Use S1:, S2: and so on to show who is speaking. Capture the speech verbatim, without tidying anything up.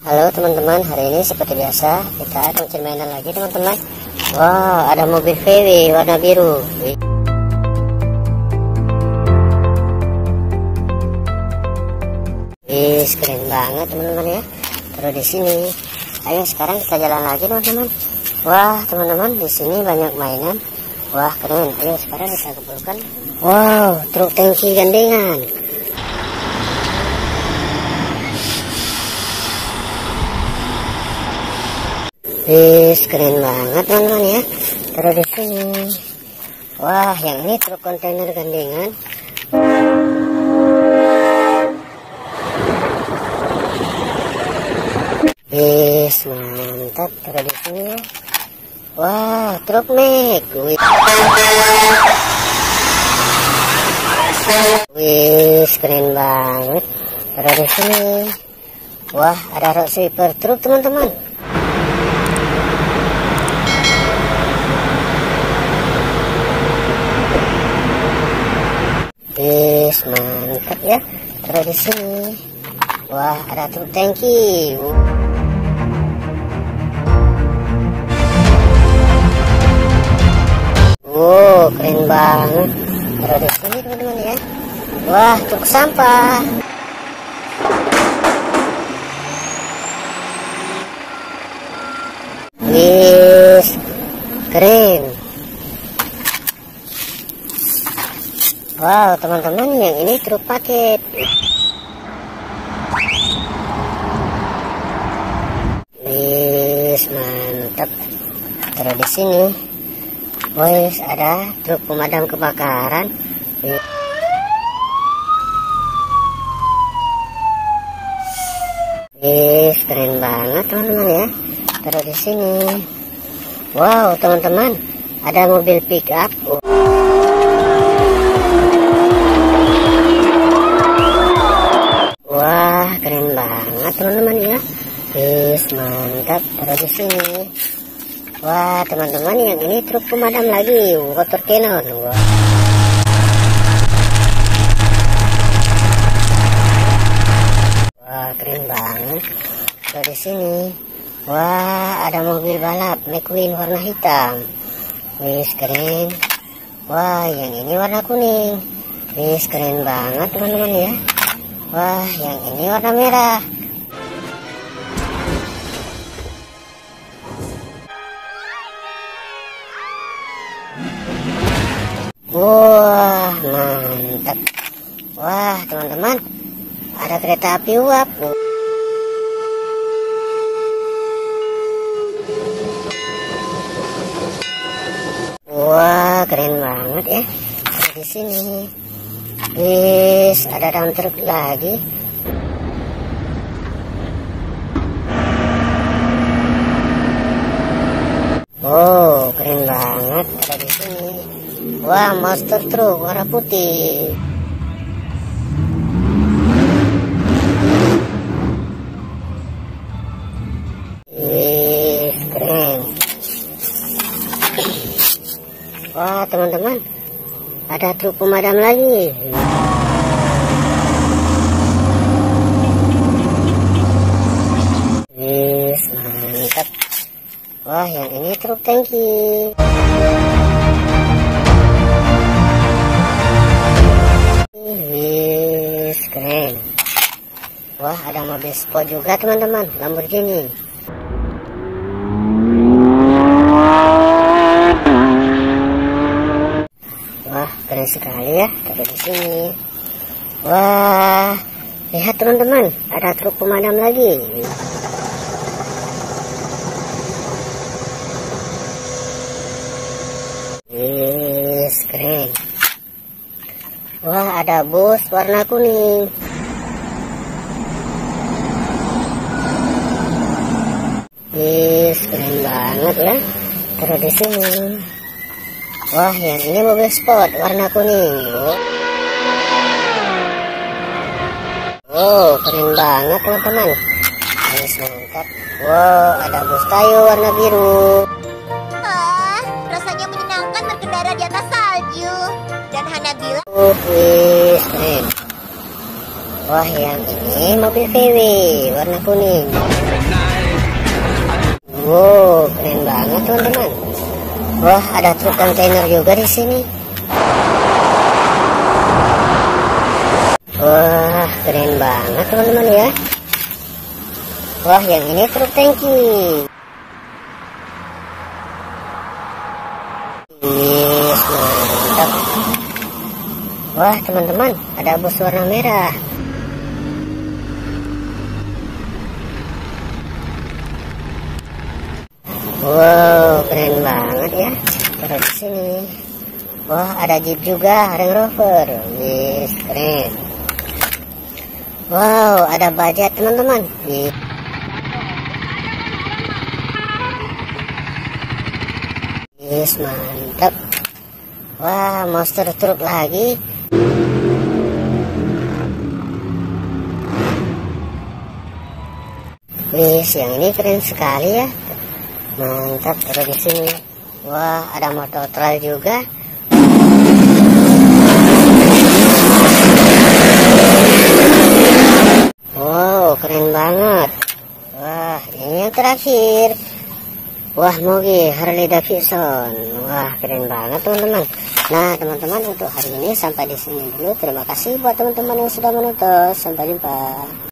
S1: Halo teman-teman, hari ini seperti biasa kita akan mainan lagi teman-teman. Wah, ada mobil V W warna biru. Wih, keren banget teman-teman ya. Terus di sini, ayo sekarang kita jalan lagi teman-teman. Wah teman-teman, di sini banyak mainan. Wah keren. Ayo sekarang kita kumpulkan. Wow, truk tangki gandengan. Wih, keren banget teman-teman ya. Terus di sini, wah yang ini truk kontainer gandengan. Wih, mantap. Terus di sini, wah truk mek. Wih, wih keren banget. Terus di sini, wah ada road sweeper truk teman-teman. Wih, mantap ya. Terus di sini, wah ada truk tangki. Wow, keren banget. Terus di sini teman-teman ya. Wah, truk sampah. Wih, keren. Wow teman-teman, yang ini truk paket. Wih, mantap. Terus di sini, wih ada truk pemadam kebakaran. Wih, keren banget teman-teman ya. Terus di sini, wow teman-teman, ada mobil pick up. Wah, keren banget teman-teman ya. Wih, mantap. Terus di sini, wah teman-teman, yang ini truk pemadam lagi, water cannon. Wah. Wah, keren banget. Terus di sini, wah ada mobil balap McQueen warna hitam. Wih, keren. Wah, yang ini warna kuning. Wih, keren banget teman-teman ya. Wah, yang ini warna merah. Wah, mantap. Wah, teman-teman, ada kereta api uap. Wah, keren banget ya. Ada di sini. Wis, ada dump truk lagi. Oh, keren banget. Ada di sini. Wah, monster truk warna putih. Wih, keren. Wah, teman-teman, ada truk pemadam lagi. Wih, mantap. Wah, yang ini truk tangki. Wih, keren. Wah, ada mobil sport juga teman-teman, Lamborghini. Wah, keren sekali ya. Tapi di sini, wah, lihat teman-teman, ada truk pemadam lagi. Wih, keren. Wah, ada bus warna kuning. Wih, keren banget ya. Terus di sini, wah yang ini mobil sport warna kuning. Wow, keren banget teman-teman. Wih, mantap. Wow, ada bus kayu warna biru.
S2: Ah, rasanya menyenangkan berkendara di atas salju. Dan Hana bilang,
S1: Oh, wih, keren. Wah, yang ini mobil V W warna kuning. Wow, keren banget teman-teman. Wah, ada truk kontainer juga di sini. Wah, keren banget teman-teman ya. Wah, yang ini truk tangki. Yes, mantap. Wah, teman-teman, ada bus warna merah. Wow, keren banget ya. Terus di sini. Wah, ada Jeep juga, Range Rover. Yes, keren. Wow, ada Bajaj teman-teman. Yes. Yes, mantap. Wah, monster truk lagi. Yes, yang ini keren sekali ya. Mantap. Terus di sini. Wah, ada motor trail juga. Wow, keren banget. Wah, ini yang terakhir. Wah, mobil Harley Davidson. Wah, keren banget teman-teman. Nah, teman-teman, untuk hari ini sampai di sini dulu. Terima kasih buat teman-teman yang sudah menonton. Sampai jumpa.